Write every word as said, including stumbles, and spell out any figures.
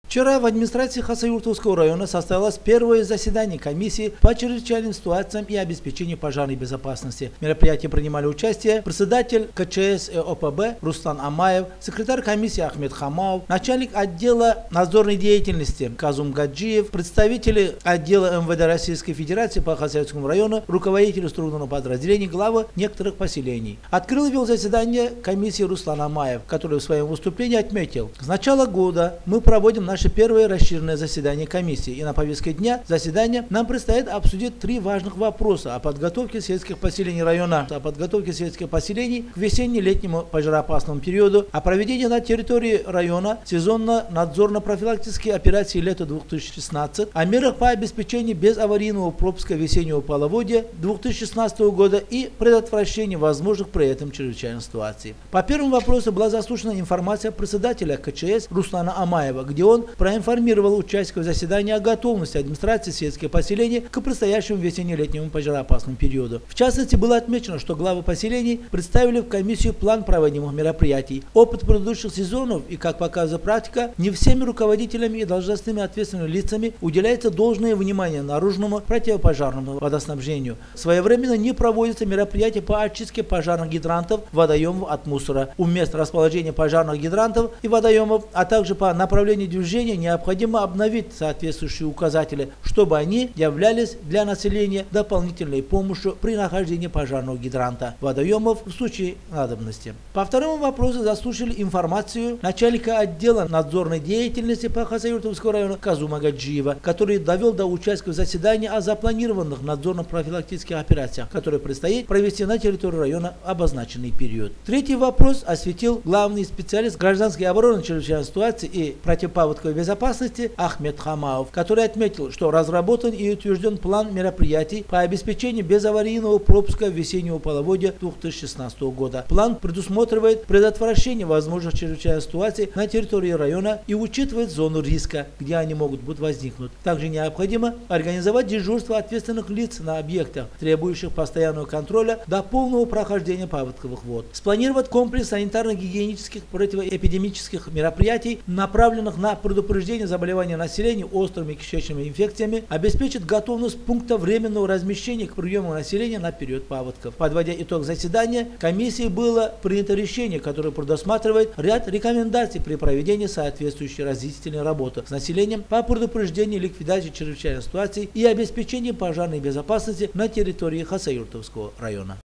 Вчера в администрации Хасавюртовского района состоялось первое заседание комиссии по чрезвычайным ситуациям и обеспечению пожарной безопасности. В мероприятии принимали участие председатель ка че эс и о пэ бэ Руслан Амаев, секретарь комиссии Ахмед Хамаев, начальник отдела надзорной деятельности Казум Гаджиев, представители отдела эм вэ дэ Российской Федерации по Хасавюртовскому району, руководители структурного подразделения, главы некоторых поселений. Открыл и вел заседание комиссии Руслан Амаев, который в своем выступлении отметил: с начала года мы проводим наш Наше первое расширенное заседание комиссии, и на повестке дня заседания нам предстоит обсудить три важных вопроса о подготовке сельских поселений района, о подготовке сельских поселений к весенне-летнему пожароопасному периоду, о проведении на территории района сезонно-надзорно-профилактической операции лета две тысячи шестнадцатого, о мерах по обеспечению безаварийного пропуска весеннего половодья две тысячи шестнадцатого года и предотвращении возможных при этом чрезвычайных ситуаций. По первому вопросу была заслушана информация председателя ка че эс Руслана Амаева, где он проинформировал участников заседания о готовности администрации сельских поселений к предстоящему весенне-летнему пожароопасному периоду. В частности, было отмечено, что главы поселений представили в комиссию план проводимых мероприятий. Опыт предыдущих сезонов и, как показывает практика, не всеми руководителями и должностными ответственными лицами уделяется должное внимание наружному противопожарному водоснабжению. Своевременно не проводятся мероприятия по очистке пожарных гидрантов, водоемов от мусора у мест расположения пожарных гидрантов и водоемов, а также по направлению движения необходимо обновить соответствующие указатели, чтобы они являлись для населения дополнительной помощью при нахождении пожарного гидранта, водоемов в случае надобности. По второму вопросу заслушали информацию начальника отдела надзорной деятельности по Хасавюртовскому району Казума Гаджиева, который довел до участия в заседании о запланированных надзорно-профилактических операциях, которые предстоит провести на территории района в обозначенный период. Третий вопрос осветил главный специалист гражданской обороны, чрезвычайной ситуации и противопаводковой безопасности Ахмед Хамаев, который отметил, что разработан и утвержден план мероприятий по обеспечению безаварийного пропуска весеннего половодья две тысячи шестнадцатого года. План предусматривает предотвращение возможных чрезвычайных ситуаций на территории района и учитывает зону риска, где они могут быть возникнуть. Также необходимо организовать дежурство ответственных лиц на объектах, требующих постоянного контроля до полного прохождения паводковых вод. Спланировать комплекс санитарно-гигиенических противоэпидемических мероприятий, направленных на предупреждение заболевания населения острыми кишечными инфекциями, обеспечит готовность пункта временного размещения к приему населения на период паводков. Подводя итог заседания, комиссией было принято решение, которое предусматривает ряд рекомендаций при проведении соответствующей разъяснительной работы с населением по предупреждению и ликвидации чрезвычайных ситуаций и обеспечению пожарной безопасности на территории Хасавюртовского района.